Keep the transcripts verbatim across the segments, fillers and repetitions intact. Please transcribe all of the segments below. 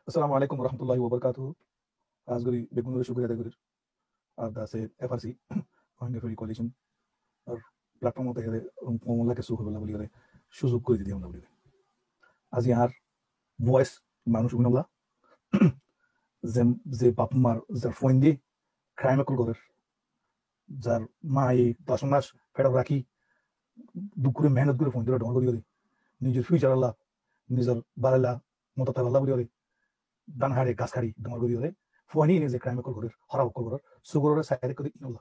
আসসালামু আলাইকুম রহমতুল্লাহি ওবরকাতুহু আজগরি বেগুনের শুক্রিয়া আদায় করি আর দাসে এফআরসি ওয়ান্ডে ফ্রি কোয়ালিশন আর প্ল্যাটফর্ম থেকে মোল্লাকে সুখ বলা বলি করে সুযোগ করে দিদি আমরা বলি আজ ইয়ার ভয়েস মানুষ উনালা যে যে বাপ মার যার ফোন দিয়ে ক্রাইম কল করে যার মা এই দশ মাস ফেরত রাখি দুঃখ করে মেহনত করে ফোন দিয়ে ডর করি করে নিজের ফিউচার আল্লাহ নিজের বাড়াল্লা মতো তার আল্লাহ বলি করে দান হাড়ে গাছ খাড়ি ডর করি করে ফোনই নিজে ক্রাইম কল করে হরাপ কল করে সুগরের সাইড করে ইনলা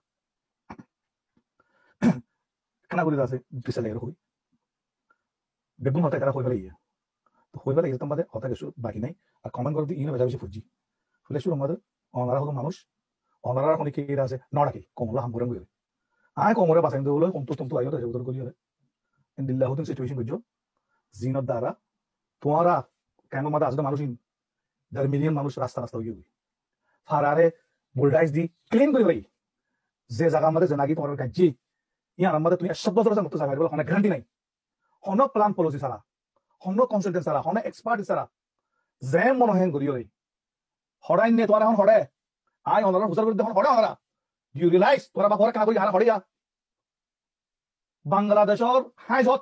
খানা করে আছে পিছা লাগে হই বেগুন হতে তারা হই ফেলে ইয়ে তো হই ফেলে যেতাম বাদে হতা কিছু বাকি নাই আর কমেন্ট করে দিয়ে ইনে বেজা বেশি ফুজি ফলে শুরু আমাদের অনারা হলো মানুষ অনারা এখন কি আছে নড়াকি কমলা হাম করে গেলে আয় কমরে বাসাইন দেবো কমতো তমতো আইও তাই উদর করি ইন দিল্লাহ হতুন সিচুয়েশন বুঝছো জিনত দ্বারা তোমারা কেন মাদা আসলে মানুষ ইন দেড় মিলিয়ন মানুষ রাস্তা রাস্তা হয়ে গই ফারারে বুলডাইজ দি ক্লিন করে ভাই যে জায়গা আমাদের জানাগি তোমার কাজী ইয়ার আমাদের তুমি একশো বছর মতো জায়গা বলে অনেক গ্যারান্টি নাই হন প্ল্যান পলিসি ছাড়া হন কনসালটেন্ট ছাড়া হন এক্সপার্ট ছাড়া যে মনে হেন করি ওই হড়াই নিয়ে তোরা এখন হড়ে আই অনারা বুঝার বিরুদ্ধে এখন হড়ে অনারা ইউ রিলাইজ তোরা বা ঘরে কানা করি হারা হড়িয়া বাংলাদেশর হাইজত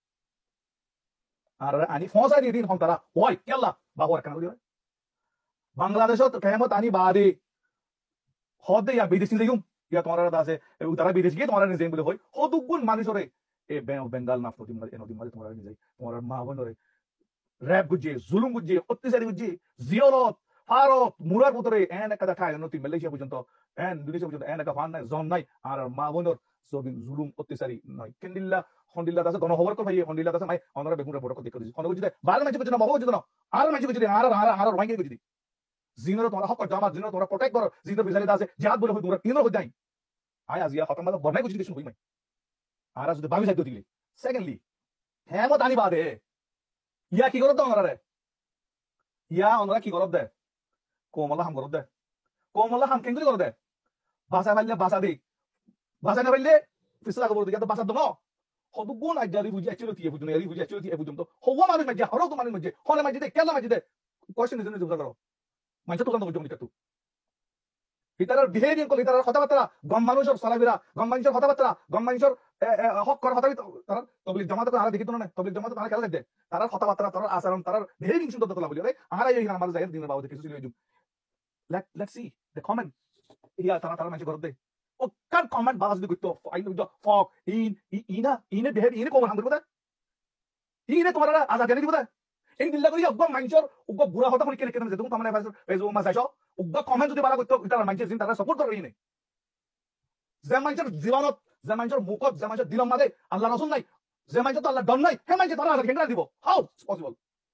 আর আনি ফসাই দিয়ে দিন হন তারা ওই কেল্লা বা ঘরে কানা করি বাংলাদেশত কেমত আনি বাদে হদে ইয়া বিদেশি যাইম ইয়া তোমার আছে তারা বিদেশ গিয়ে তোমার নিজে বলে হই হদুগুণ মানুষরে এ বেঙ্গল নাফ নদী মাঝে নদী মাঝে তোমার নিজে তোমার মা বোনরে র্যাব গুজে জুলুম গুজে অত্যাচারী গুজে জিয়রত ফারত মুরার পুতরে এন একটা খায় নতি মালয়েশিয়া পর্যন্ত এন ইন্দোনেশিয়া পর্যন্ত এন একটা ফান নাই জন নাই আর মা বোনর সবিন জুলুম অত্যাচারী নয় কেন্দিল্লা হন্দিল্লা দাসে গণখবর কো ভাই হন্দিল্লা দাসে মাই অনরা বেগুনরা বড় কথা দিছি হন্দ বুঝিতে বার মাঝে বুঝিনা মহো বুঝিনা আর মাঝে বুঝিতে আর আর আর রঙে বুঝিতে জিনর তোরা হক জামা জিনর তোরা প্রটেক্ট কর জিনর বিজালি দাসে জিহাদ বলে হই তোরা কিনর হই নাই আয় আজিয়া খতম মাদা বনাই বুঝিতে শুন হই মাই আর যদি বাবি যাইতো দিলি সেকেন্ডলি হেমত আনি বাদে ইয়া কি করত অনরা ইয়া অনরা কি করত দে কোমলা হাম করত দে কোমলা হাম কেন করত দে বাসা ফাইলে বাসা দি বাসা না ফাইলে ফিসলা খবর দিকে তো বাসা দম হদু গুণ আইজারি বুঝি আইছিল কি বুঝুন এরি বুঝি আইছিল কি বুঝুন তো হওয়া মানুষ মাঝে হরো তো মানুষ মাঝে হনে মাঝে দে কেলা মাঝে দে কোশ্চেন ইজ জুগা করো মাঝে তো কান্দ বুঝুন নিকাতু হিতার বিহেভিয়ার কল হিতার কথাবার্তা গম মানুষের সালাবিরা গম মানুষের কথাবার্তা গম মানুষের হক কর কথা তারা তবলিগ জামাত তারা দেখিত না তবলিগ জামাত তারা খেলা দেখে তারা কথাবার্তা তারা আচরণ তারা বিহেভিং সুন্দর তোলা বলি আরা এই আমাদের জায়গা দিনের বাবু কিছু ছিল let let's see the comment ইয়া তারা তারা মানুষ করতে ও কার কমেন্ট বাজ দি কইতো আই নো ফক ইন ইনা ইনে বিহেভ ইনে কোমর হাম করতে ইনে তোমার আজাদ জানি দিবতা এই দিল্লা করি অগ্গ মানুষের অগ্গ বুড়া হতা কোন কেন কেন যেতে তুমি মানে ফেসবুক মা যাইছো অগ্গ কমেন্ট যদি বালা কইতো তারা মানুষের জিন তারা সাপোর্ট করে ইনে যে মানুষের জীবনত যে মানুষের মুখত যে মানুষের দিলম মাদে আল্লাহ রাসূল নাই যে মানুষ তো আল্লাহ ডন নাই হে মানুষ তারা আল্লাহ কেন দিব হাউ পসিবল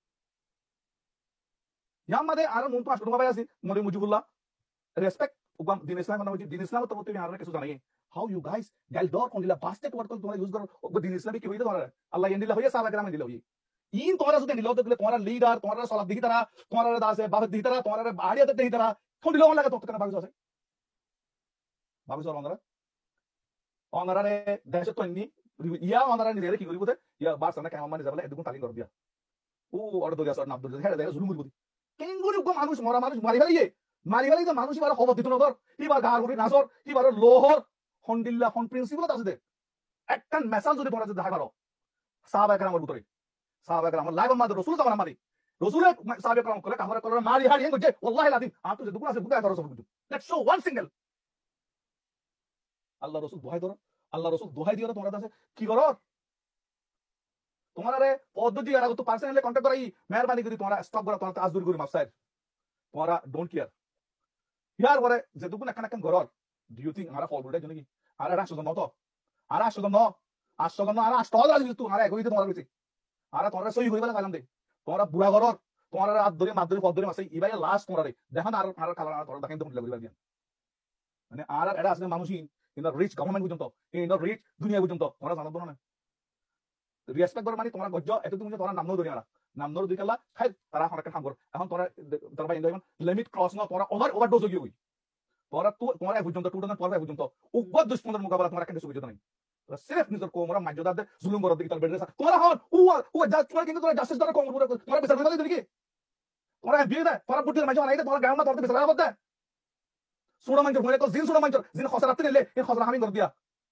ইয়াম মাদে আর মন পাস করবা আছে মরি মুজিবুল্লাহ রেসপেক্ট উগাম দিন ইসলাম মানে দিন ইসলাম তো তুমি আর কিছু জানাই হাউ ইউ গাইস গাইল ডর কোন দিলা বাস্টেট ওয়ার্ড কোন তোমরা ইউজ করো ও দিন ইসলামে কি হইতো তোমরা আল্লাহ ইন দিলা হইয়া সাহাবা کرام দিলা হই ইন তোমরা যদি দিলা দিলে তোমরা লিডার তোমরা সালাত দিহি তারা তোমরা দাসে বাবা দিহি তারা তোমরা আড়িয়াতে দিহি তারা কোন দিলা লাগা তো কেন বাগজ আছে বাগজ ওরা অনারারে দেশে তো নি ইয়া অনারা নিজে কি করিব ইয়া বাস না কেমন মানে যাবলে এদুকুন তালিম কর দিয়া ও অর্ডার দরিয়া সর নাবদুল হেডা দেয় জুলুম করিব কেঙ্গুরি গো মানুষ মরা মানুষ মারি ফেলিয়ে মারি ফেলি তো মানুষ এবার খবর দিত না ধর এবার গার গুড়ি নাসর এবার লোহর হন্ডিল্লা হন প্রিন্সিপাল আছে দে একটা মেসেজ যদি তোমরা যদি দেখা করো সাহাবা کرام উত্তরে সাহাবা کرام লাইভ আমাদের রাসূল তো মারি রাসূলের সাহাবা کرام করে কামরা করে মারি হাড়ি গজে ওয়াল্লাহি লাযিম আতো যে দুকুন আছে বুকা ধরো সব কিছু লেটস শো ওয়ান সিঙ্গেল আল্লাহ রাসূল দোহাই ধরো আল্লাহ রাসূল দোহাই দিও তোমরা কাছে কি করো তোমারে পদ্ধতি আর তো পার্সোনালি কন্টাক্ট করাই মেহরবানি করে তোমরা স্টপ করা তোমরা আজ দূর করে মাফসাইড তোমরা ডোন্ট কেয়ার ইয়ার পরে যে দুকুন একটা একটা ঘর ডু ইউ থিংক আমরা ফলবুলটা জন্য কি আর এটা শুধু নত আর শুধু ন আর শুধু ন আর স্টল আছে তুই আর এগোইতে তোমার কাছে আর তোমরা সই হইবা কালাম দে তোমরা বুড়া ঘর তোমরা রাত ধরে মাত ধরে পদ ধরে মাসে ইবাই লাস্ট তোমরা দেখেন আর আর কালার তোমরা দেখেন তো লাগবে দিয়া মানে আর এটা আসলে মানুষই ইন দ্য রিচ গভর্নমেন্ট পর্যন্ত ইন দ্য রিচ দুনিয়া পর্যন্ত তোমরা জানো না রেসপেক্ট কর মানে তোমরা গজ্জ এত তুমি তোমরা নাম নদরিয়া নাম নর দুই কালা খাই তারা হরকে কাম কর এখন তোমরা তোমরা বাইন্দা লিমিট ক্রস না তোমরা ওভার ওভারডোজ হই হই তোমরা তো তোমরা পর্যন্ত টু থাউজেন্ড পনেরো পর্যন্ত উগ্র দুশ্মনের মোকাবেলা তোমরা কেন সুবিধা নাই তোমরা সিরিফ নিজের কোমরা মাজ্জাদাতে জুলুম করতে দিকে তার বেড়ে তোমরা হন ও ও যা তোমরা কিন্তু তোমরা জাস্টিস দ্বারা কোমর পুরো তোমরা বিচার করে দিলি কি তোমরা বিয়ে দেয় তোমরা বুদ্ধি মাঝে বানাই দে তোমরা গ্রাউন্ড না তোমরা বিছানা করতে সুড়া মাঞ্জর হয়ে তো জিন সুড়া মাঞ্জর জিন খসরা রাতে নিলে এই খসরা হামি করে দিয়া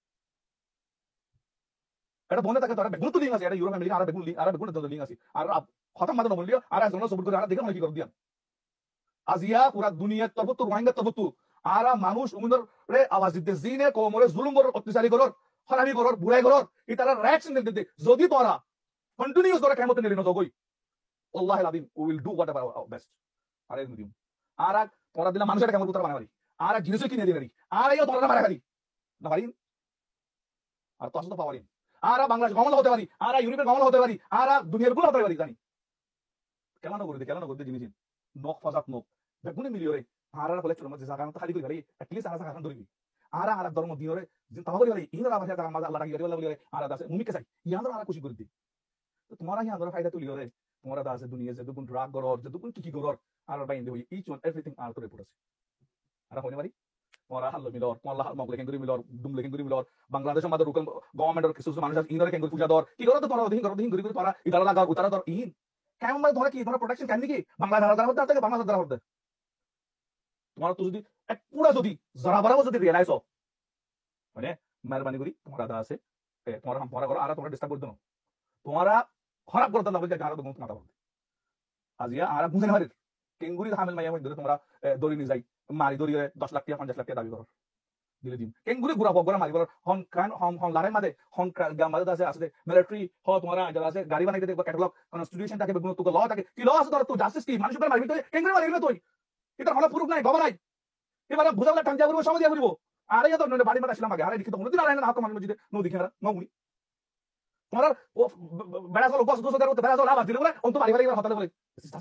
এটা বন্ধে থাকে তোরা বেগুন তো লিং আছে এটা ইউরো ফ্যামিলি আর বেগুন লিং আর বেগুন তো লিং আছে আর খতম মাদন বলিও আর একজন সবুর করে আর দেখে মনে কি করে দিয়া আজিয়া পুরা দুনিয়ার তরফ তো রোহিঙ্গা তরফ তো আর মানুষ উমনর রে আওয়াজ দিতে জিনে কোমরে জুলুম করর অত্যাচারী করর হারামি করর বুড়াই করর এই তারা রিঅ্যাকশন দিতে যদি তোরা কন্টিনিউস করে কেমন নিলি না দগই আল্লাহ আলাদিন we will do whatever our best আর এই দিম আর তোরা দিলা মানুষের কেমন উত্তর বানাবারি আর জিনিস কিনে দিবারি আর এই তোরা মারা খালি না পারি আর তো আসলে পাওয়ারি আর বাংলাদেশ গমলা হতে পারি আর ইউরোপের গমলা হতে পারি আর দুনিয়ার গুলো হতে পারি জানি কেমন করে দে কেমন করে দে জিনিস নখ ফাজাত নখ বেগুনে মিলিয়রে আর বলে চলো মধ্যে জায়গা খালি করে এট লিস্ট আর জায়গা ধরবি আর আর ধর্ম দিনরে জিন তাহলে বলি ইনরা ভাষা তার মাঝে আল্লাহ রাখি বলে বলে আর দাসে মুমিকে চাই ইয়ান আর খুশি করে দি তো তোমারা ইয়ান ধরে ফায়দা তুলি রে তোমরা দাসে দুনিয়া যে দুগুণ রাগ গরর যে দুগুণ কি কি গরর আর বাইন্দে হই ইচ ওয়ান এভরিথিং আর তো রিপোর্ট আছে আর হইনে মারি তোমরা হাল্লো মিলর তোমরা হাল মগলে কেঙ্গুরি মিলর দুমলে কেঙ্গুরি মিলর বাংলাদেশের মাঝে রুকল গভর্নমেন্টের কিছু মানুষ ইনরে কেঙ্গুরি পূজা দর কি করো তো তোমরা দিন করো দিন ঘুরি ঘুরি তোমরা ইদারা লাগা উতারা দর ইন কেমন মানে ধরে কি তোমরা প্রোটেকশন কেন কি বাংলা ধারা মধ্যে থেকে বাংলা ধারা মধ্যে তোমার তো যদি এক পুরা যদি জরা বরাবর যদি রিয়েলাইজ হও মানে মেহরবানি করি তোমরা দা আছে তোমরা হাম পড়া করো আর তোমরা ডিস্টার্ব করতে না তোমরা খারাপ করতে না বলতে গারো তুমি মাথা বলতে আজিয়া আর বুঝে না পারি কেঙ্গুরি হামেল মাইয়া ধরে তোমরা দড়ি নি যাই মারি দড়ি দশ লাখ টাকা পঞ্চাশ লাখ টাকা দাবি করো দিলে দিন কেঙ্গুরি গুড়া বগরা মারি বলো হন কান হন হন লারে মাদে হন গাম মাদে আছে আছে মিলিটারি হ তোমরা যারা আছে গাড়ি বানাইতে দেখবা ক্যাটালগ কনস্টিটিউশন থাকে বেগুন তো ল থাকে কি ল আছে তোর তো জাস্টিস কি মানুষ উপর মারবি তো কেঙ্গুরি মারি তুই এটা হলো প্রুফ নাই বাবা নাই এবারে বুঝাবলে টাঙ্গা করবো সমাজ করবো আরে তো বাড়ি মারা ছিলাম আগে আরে লিখিত কোনো দিন আর না হাত মানুষ যদি নদী খেলা নগুনি তোমার ও বেড়া চলো বস দোষ করতে বেড়া চলো আবার দিলে বলে অন্ত বাড়ি বাড়ি হতালে বলে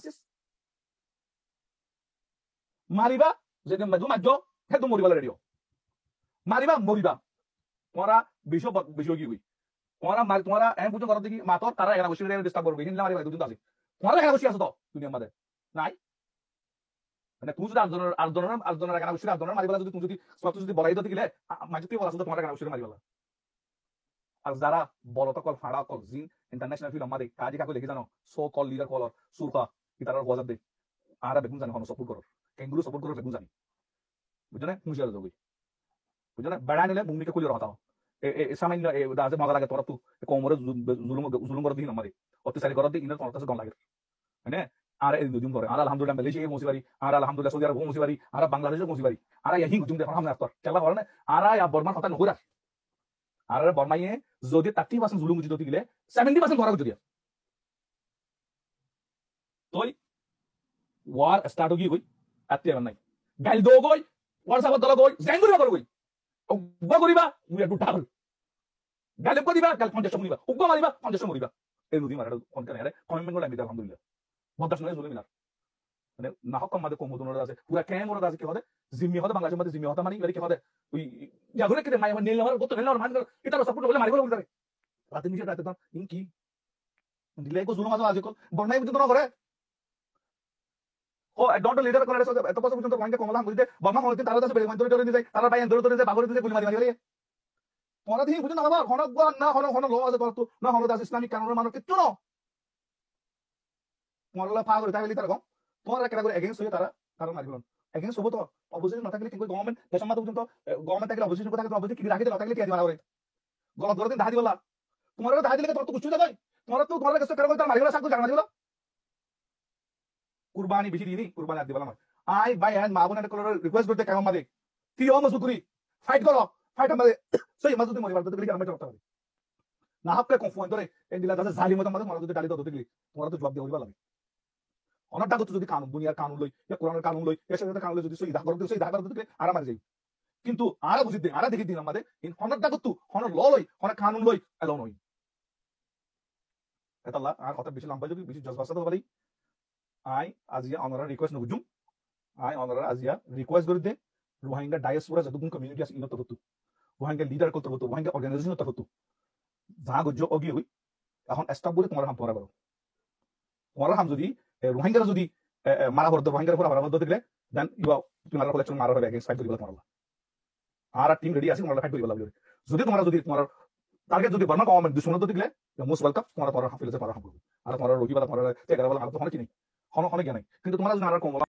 মারিবা যদি মাঝু মাঝ হে তো মরিবা রেডিও মারিবা মরিবা তোমরা বিশ্ব বিশ্ব কি হই তোমরা মারি তোমরা এম বুঝো করতে কি মাতর তারা এখানে বসে ডিস্টার্ব করবে হিন্দা মারিবা দুজন আছে তোমরা এখানে বসে আছো তো দুনিয়ার মধ্যে নাই মানে তুমি যদি আন্দোলন আন্দোলন আন্দোলনের এখানে বসে আন্দোলন মারিবা যদি তুমি যদি সব যদি বলাই দিতে গেলে মাঝে তুই বলা তোমার এখানে বসে মারিবা আর যারা বড় কল ফাড়া কল জিন ইন্টারন্যাশনাল ফিল্ম আমাদের কাজে কাকে লিখে জানো সো কল লিডার কল সুরফা কি তারা গজাব দে আর বেগুন জানি হন সাপোর্ট করো কেঙ্গুরু সাপোর্ট করো বেগুন জানি বুঝছো না হুঁশিয়ার যাবি বুঝছো না বেড়া নিলে মুমিকে খুলে রাখা এ সামান্য এ দাসে মজা লাগে তোরা তো কোমরে জুলুম জুলুম করে দিন আমাদের অত্যাচারী করে দিন ইনার তোমার কাছে গম লাগে মানে আর এই দুদিন ধরে আর আলহামদুলিল্লাহ মালয়েশিয়া মুসিবারি আর আলহামদুলিল্লাহ সৌদি আরব মুসিবারি আর বাংলাদেশের মুসিবারি আর এই হুজুম দেখো আমরা আফতার কেলা বলে না আর ইয়া বর্মার কথা নহুরা আর বর্মাইয়ে যদি থার্টি পার্সেন্ট জুলুম উচিত দিলে সেভেন্টি পার্সেন্ট ধরা উচিত তোই ওয়ার স্টার্ট হয়ে গই আত্তে নাই গাইল দো গই হোয়াটসঅ্যাপ দল গই জাঙ্গুরি করো গই উগ্র করিবা মুই একটু ঢাল গাইল করিবা গাল পঞ্চাশ মরিবা উগ্র মারিবা পঞ্চাশ মরিবা এই নদী মারা কোন কানে আরে কমেন্ট করে আমি আলহামদুলিল্লাহ বদাস নয় জুলুম না মানে না হক আমাদের কম মতন আছে পুরা ক্যাম ওরা আছে কি হবে জিম্মি হবে বাংলাদেশের মধ্যে জিম্মি হতা মানি কি হবে ওই জাগরে কে মাই নীল আমার গত নীল আমার মান এটা সাপোর্ট বলে মারিব বলে রাতে নিচে রাতে তো ইন কি দিলে কো জুলুম আছে আজকাল বন্যাই বুঝতে না করে ও ডন্ট লিডার করে এত বছর পর্যন্ত রোহিঙ্গা কমলা হাম দিতে বর্মা কমলা তারা কাছে বেমান ধরে ধরে নিয়ে যায় তারা বাইন ধরে ধরে যায় বাগরে দিতে গুলি মারি মারি গেলে তোরা দেখি বুঝুন না বাবা হন না হন হন ল আছে তো না হন দাস ইসলামিক কানুনের মানুষ কিচ্ছু না মরলা ফা করে তাহলে তারা কম তোমার একটা করে এগেইনস্ট হয়ে তারা তারা মারিব এগেইনস্ট হবো তো অপোজিশন না থাকলে কিন্তু গভর্নমেন্ট দেশের মধ্যে পর্যন্ত গভর্নমেন্ট থাকলে অপোজিশন কথা থাকলে অপোজিশন কি রাখি দিলে থাকলে কি মারা করে গলা ধরে দিন দাহি বলা তোমার দাহি দিলে তোর তো কুছু যাবে তোমার তো তোমার কাছে করে তার মারিব সাকু জানা দিলা কুরবানি বেশি দিনি কুরবানি আর দিবালাম আই ভাই আজ মা বোনের কলর রিকোয়েস্ট করতে কেমন মাদে তুই ও মজুদ করি ফাইট করো ফাইট আমাদের সেই মজুদ মরিবার তো গলি আমরা করতে হবে না হাফকে কনফার্ম ধরে এই দিলা দাদা জালিম মত আমাদের মরদ ডালি দাও দিলি তোমরা তো জবাব দিয়ে হইবা লাগে অনেক ডাকত যদি কানুন দুনিয়ার কানুন লই ইয়া কোরআনের কানুন লই এর সাথে কানুন লই যদি সই দাগর দিতে সই দাগর দিতে আরাম আর যাই কিন্তু আর বুঝিতে আর দেখি দিন আমাদের ইন অনেক ডাকত হন ল লই অনেক কানুন লই এলো নই এটা আল্লাহ আর কথা বেশি লম্বা যদি বেশি জজবাসা তো বলি আই আজিয়া অনরা রিকোয়েস্ট নগুজুম আই অনরা আজিয়া রিকোয়েস্ট করে দে রোহিঙ্গা ডায়াসপোরা যতক্ষণ কমিউনিটি আছে ইনত হতো রোহিঙ্গা লিডার করতে হতো রোহিঙ্গা অর্গানাইজেশন হতো যা গজ্জ অগি হই এখন স্টপ বলে তোমার হাম পড়া করো তোমার হাম যদি রোহিঙ্গারা যদি মারা বর্দ রোহিঙ্গার পর মারা বর্দ দেখলে দেন ইউ তুমি মারা কলেকশন মারা হবে এগেইনস্ট ফাইট করিবা তোমার আর টিম রেডি আছে তোমার ফাইট করিবা লাগবে যদি তোমরা যদি তোমার টার্গেট যদি বর্মা গভর্নমেন্ট দুশ্মন তো দেখলে মোস্ট ওয়েলকাম তোমার পর হাফিলে পর হাম করবে আর তোমার রোগী বা তোমার তেগারা বলা তোমার কি নেই হন হনে জ্ঞান নাই কিন্তু তোমরা যদি আর কম